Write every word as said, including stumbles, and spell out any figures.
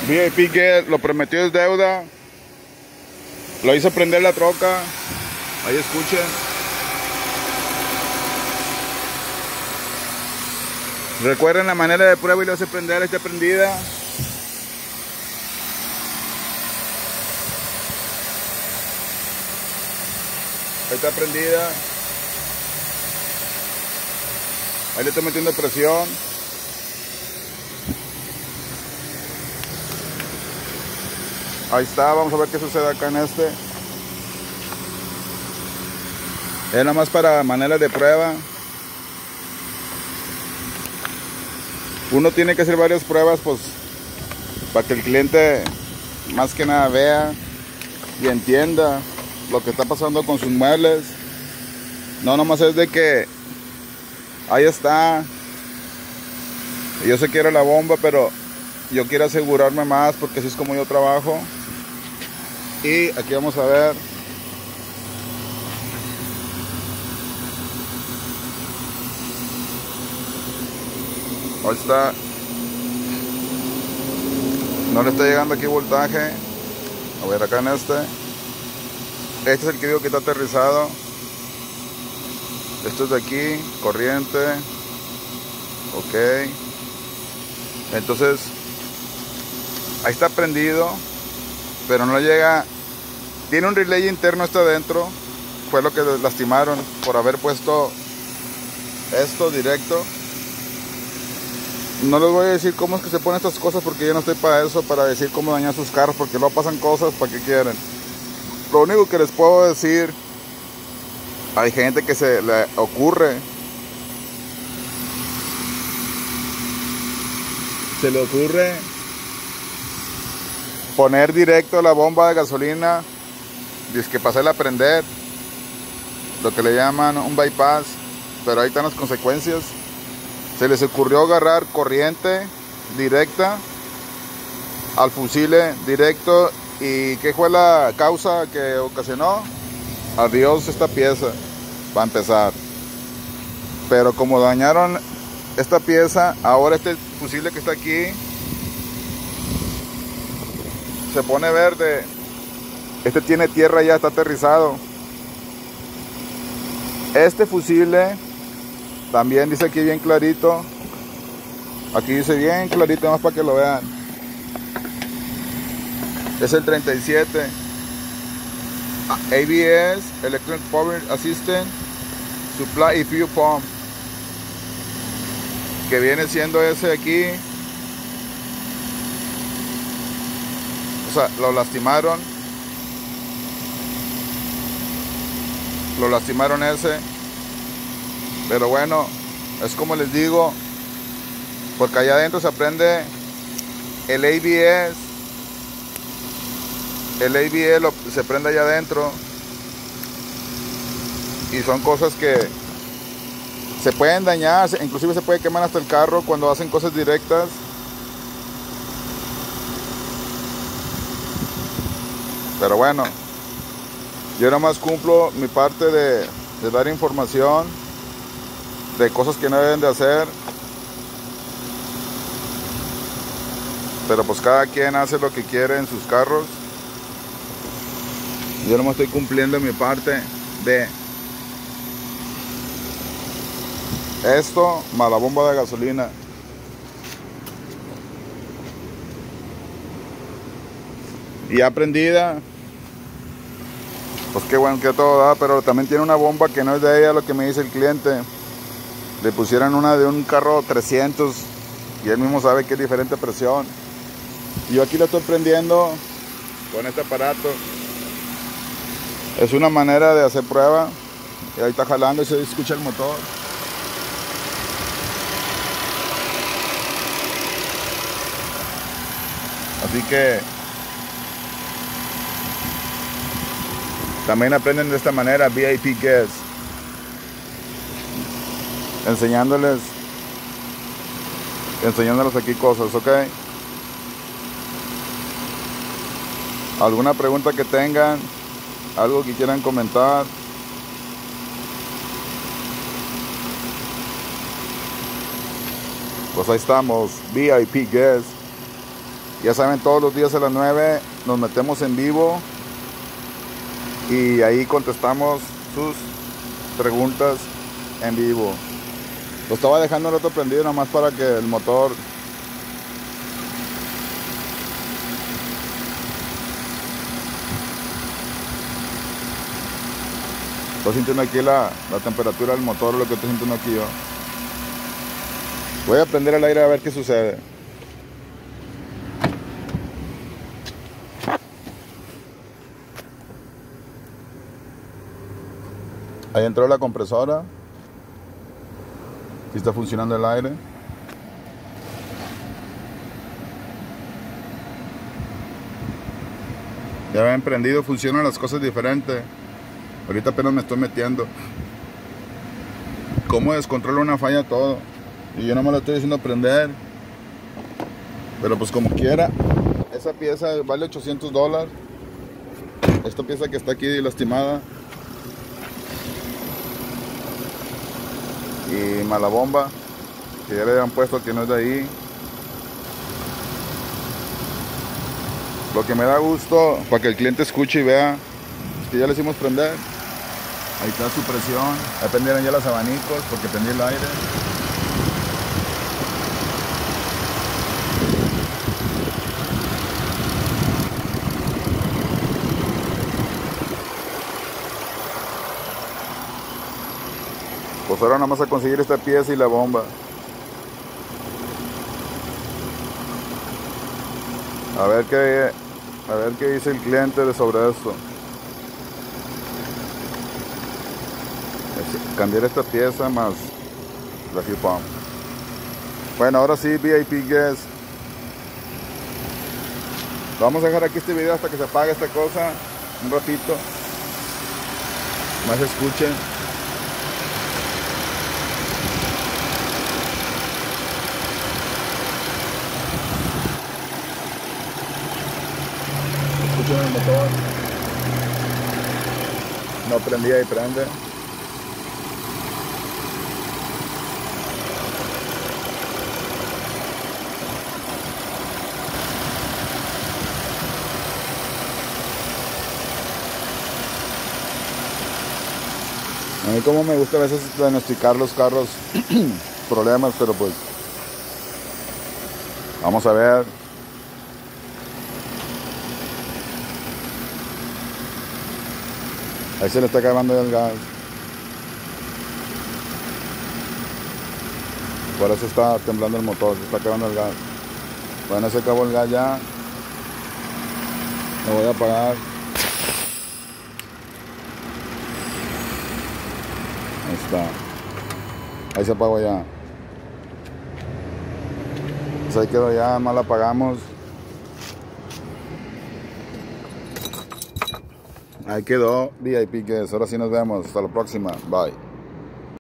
V I P Guest, lo prometió es deuda. Lo hice prender la troca. Ahí escuchen. Recuerden la manera de prueba y lo hace prender. Está prendida. Ahí está prendida. Ahí le estoy metiendo presión. Ahí está, vamos a ver qué sucede acá en este. Es nada más para manera de prueba. Uno tiene que hacer varias pruebas, pues, para que el cliente más que nada vea y entienda lo que está pasando con sus muebles. No nomás es de que ahí está, yo sé que era la bomba, pero yo quiero asegurarme más porque así es como yo trabajo. Y aquí vamos a ver. Ahí está. No le está llegando aquí voltaje. A ver acá en este. Este es el que digo que está aterrizado. Esto es de aquí, corriente. Ok. Entonces, ahí está prendido, pero no llega. Tiene un relay interno este adentro. Fue lo que lastimaron por haber puesto esto directo. No les voy a decir cómo es que se ponen estas cosas porque yo no estoy para eso, para decir cómo dañar sus carros, porque luego pasan cosas, ¿para qué quieren? Lo único que les puedo decir, hay gente que se le ocurre, se le ocurre poner directo la bomba de gasolina, dice que pasarla a prender, lo que le llaman un bypass, pero ahí están las consecuencias. Se les ocurrió agarrar corriente directa al fusible directo. ¿Y qué fue la causa que ocasionó? Adiós esta pieza, para empezar. Pero como dañaron esta pieza, ahora este fusible que está aquí se pone verde. Este tiene tierra, ya está aterrizado. Este fusible también dice aquí bien clarito. Aquí dice bien clarito, más para que lo vean. Es el treinta y siete. A B S, Electronic Power Assistant, Supply y Fuel Pump. Que viene siendo ese aquí. O sea, lo lastimaron. Lo lastimaron ese. Pero bueno, es como les digo, porque allá adentro se prende el A B S. El A B S lo, se prende allá adentro. Y son cosas que se pueden dañar, inclusive se puede quemar hasta el carro cuando hacen cosas directas. Pero bueno, yo nada más cumplo mi parte de, de dar información de cosas que no deben de hacer. Pero pues cada quien hace lo que quiere en sus carros. Yo no me estoy cumpliendo mi parte de esto más la bomba de gasolina. Y ya prendida. Pues qué bueno que todo da, pero también tiene una bomba que no es de ella, lo que me dice el cliente. Le pusieron una de un carro trescientos y él mismo sabe que es diferente presión. Y yo aquí lo estoy prendiendo con este aparato. Es una manera de hacer prueba. Y ahí está jalando y se escucha el motor. Así que también aprenden de esta manera V I P Guest, enseñándoles enseñándoles aquí cosas, ¿ok? ¿Alguna pregunta que tengan? ¿Algo que quieran comentar? Pues ahí estamos, V I P Guest. Ya saben, todos los días a las nueve nos metemos en vivo y ahí contestamos sus preguntas en vivo. Lo estaba dejando el otro prendido nomás para que el motor estoy sintiendo aquí la, la temperatura del motor, lo que estoy sintiendo aquí yo. Voy a prender el aire a ver qué sucede. Ahí entró la compresora. Aquí está funcionando el aire. Ya ven, prendido, funcionan las cosas diferentes. Ahorita apenas me estoy metiendo. Cómo descontrola una falla todo. Y yo no me lo estoy diciendo prender. Pero pues como quiera. Esa pieza vale ochocientos dólares. Esta pieza que está aquí lastimada. Y mala bomba, que ya le habían puesto que no es de ahí. Lo que me da gusto para que el cliente escuche y vea es que ya le hicimos prender. Ahí está su presión. Ahí prendieron ya los abanicos porque prendí el aire. Pues ahora nada más a conseguir esta pieza y la bomba. A ver qué, a ver qué dice el cliente de sobre esto. Es cambiar esta pieza más la fuel pump. Bueno, ahora sí, V I P Guest. Vamos a dejar aquí este video hasta que se apague esta cosa un ratito. Más escuchen. Escuchen el motor. No prendía y prende. A mí como me gusta a veces diagnosticar los carros problemas, pero pues vamos a ver. Ahí se le está acabando el gas. Por eso está temblando el motor, se está acabando el gas. Bueno, se acabó el gas ya. Lo voy a apagar. Ahí está. Ahí se apagó ya. Pues ahí quedó ya, más la apagamos. Ahí quedó V I P Guest. Ahora sí nos vemos. Hasta la próxima. Bye.